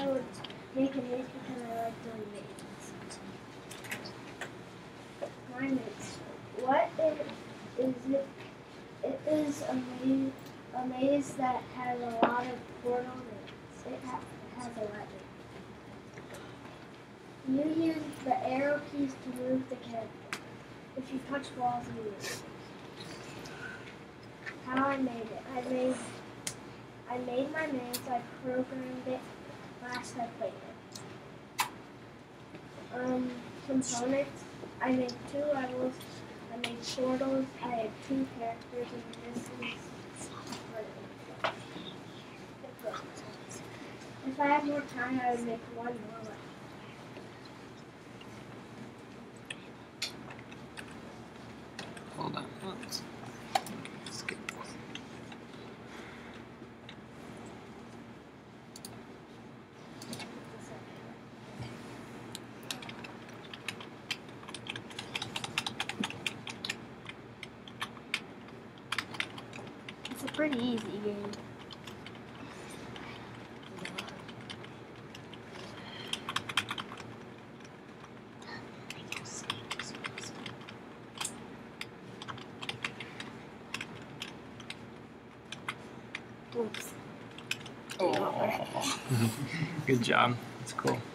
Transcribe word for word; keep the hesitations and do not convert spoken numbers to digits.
I would make a maze because I like doing mazes. My maze. What is, is it? It is a maze, a maze that has a lot of portals. It ha has eleven. You use the arrow keys to move the character. If you touch walls, you lose. How I made it. I made I made my maze, I programmed it last I played it. Um, components. I made two levels, I made portals, I had two characters, and this is if I had more time, I would make one more level. Hold on. Let's skip this. It's a pretty easy game. Oops. Oh. Good job. That's cool.